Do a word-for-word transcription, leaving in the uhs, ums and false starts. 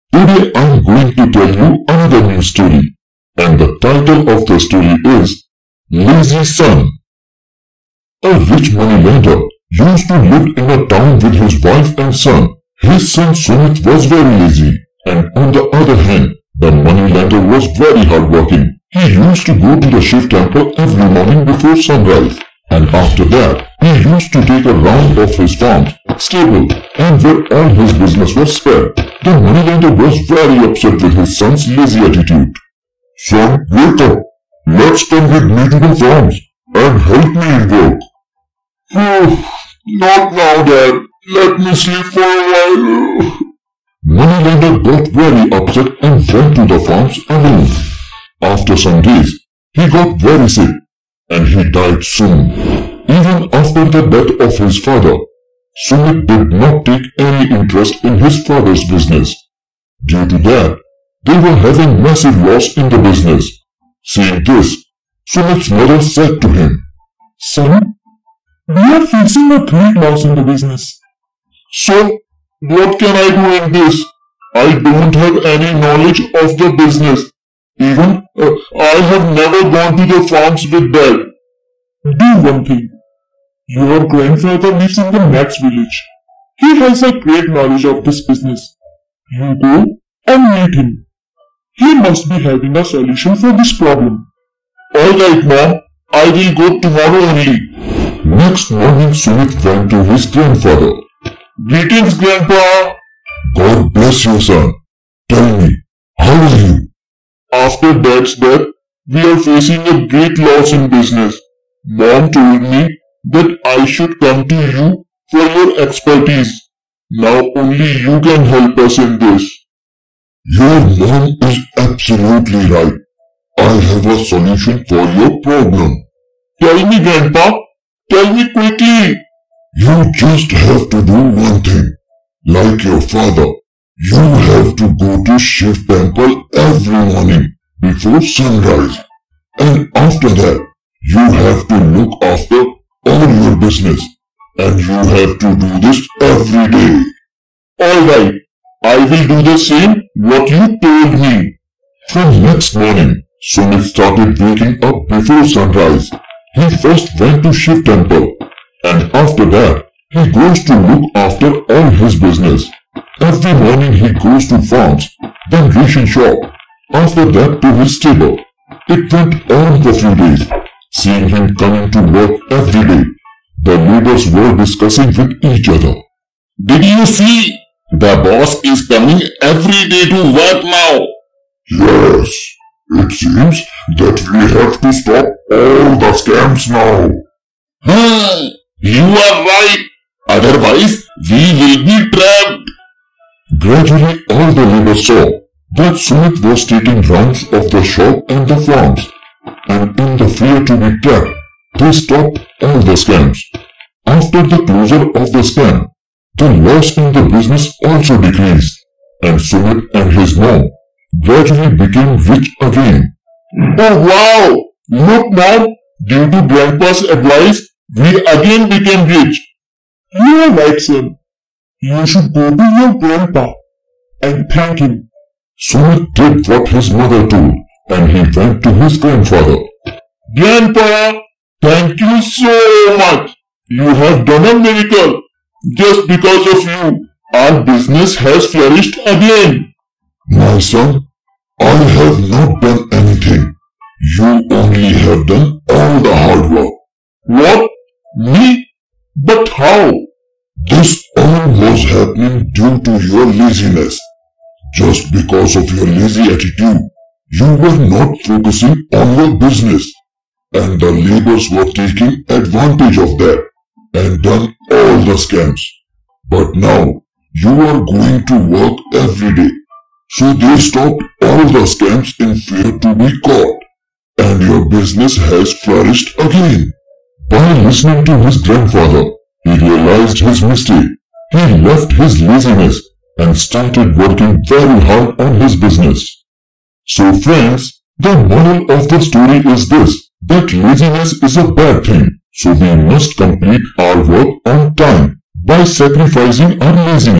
Today I am going to tell you another new story, and the title of the story is Lazy Son. A rich moneylender used to live in a town with his wife and son. His son Sumit was very lazy, and on the other hand, the moneylender was very hardworking. He used to go to the Shiv temple every morning before sunrise, and after that, he used to take a round of his farm, stable, and where all his business was spent. The moneylender was very upset with his son's lazy attitude. Son, wake up! Let's come with me to the farms and help me in work. Oh, not now, Dad. Let me sleep for a while. Moneylender got very upset and went to the farms alone. After some days, he got very sick, and he died soon. Even after the death of his father, Sumit did not take any interest in his father's business. Due to that, they were having massive loss in the business. Seeing this, Sumit's mother said to him, Son, we are facing a great loss in the business. So, what can I do in this? I don't have any knowledge of the business. Even uh, I have never gone to the farms with Dad. Do one thing. Your grandfather lives in the next village. He has a great knowledge of this business. You go and meet him. He must be having a solution for this problem. Alright, Mom. I will go tomorrow only. Next morning, Sumit went to his grandfather. Greetings, Grandpa. God bless you, son. Tell me, how are you? After Dad's death, we are facing a great loss in business. Mom told me that I should come to you for your expertise. Now only you can help us in this. Your mom is absolutely right. I have a solution for your problem. Tell me, Grandpa. Tell me quickly. You just have to do one thing. Like your father, you have to go to Shiv temple every morning before sunrise. And after that, you have to look after all your business. And you have to do this every day. Alright, I will do the same what you told me. From next morning, Sumit started waking up before sunrise. He first went to Shiv temple, and after that, he goes to look after all his business. Every morning he goes to farms, then ration shop, after that to his stable. It went on for few days. Seeing him coming to work every day, the neighbors were discussing with each other. Did you see? The boss is coming every day to work now. Yes, it seems that we have to stop all the scams now. Hmm, you are right. Otherwise, we will be trapped. Gradually, all the neighbors saw that Sumit was taking rounds of the shop and the farms, and in the fear to be trapped, they stopped all the scams. After the closure of the scam, the loss in the business also decreased, and Sumit and his mom gradually became rich again. Oh wow! Look, Mom! Due to Grandpa's advice, we again became rich. You are right, son. You should go to your grandpa and thank him. Sumit did what his mother told, and he went to his grandfather. Grandpa, thank you so much. You have done a miracle. Just because of you, our business has flourished again. My son, I have not done anything. You only have done all the hard work. What? Me? But how? This all was happening due to your laziness. Just because of your lazy attitude, you were not focusing on your business, and the laborers were taking advantage of that and done all the scams. But now, you are going to work every day, so they stopped all the scams in fear to be caught, and your business has flourished again. By listening to his grandfather, he realized his mistake. He left his laziness and started working very hard on his business. So friends, the moral of the story is this, that laziness is a bad thing, so we must complete our work on time by sacrificing our laziness.